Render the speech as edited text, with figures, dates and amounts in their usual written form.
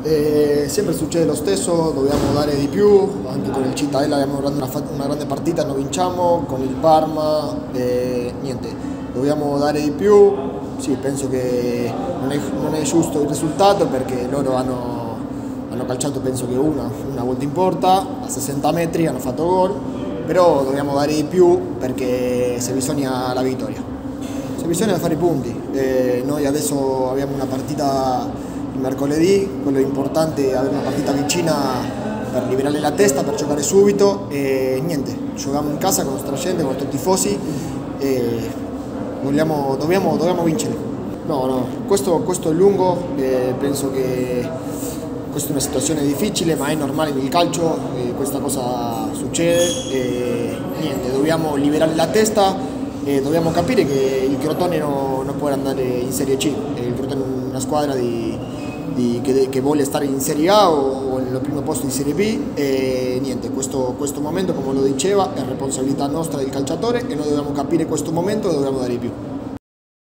Sempre succede lo stesso, dobbiamo dare di più, anche con il Cittadella abbiamo una grande partita, non vinciamo, con il Parma niente, dobbiamo dare di più, sì, penso che non è giusto il risultato perché loro hanno calciato penso che una volta in porta, a 60 metri hanno fatto gol, però dobbiamo dare di più perché se bisogna la vittoria. Se bisogna fare i punti, noi adesso abbiamo una partita il mercoledì, quello è importante è avere una partita vicina per liberare la testa, per giocare subito e niente, giochiamo in casa con la nostra gente, con i nostri tifosi e dobbiamo vincere. No, questo è lungo, penso che questa è una situazione difficile ma è normale nel calcio, questa cosa succede e niente, dobbiamo liberare la testa e dobbiamo capire che il Crotone non può andare in Serie C, il Crotone è una squadra che vuole stare in Serie A o nel primo posto di Serie B e niente, questo momento come lo diceva è responsabilità nostra del calciatore e noi dobbiamo capire questo momento e dobbiamo dare di più.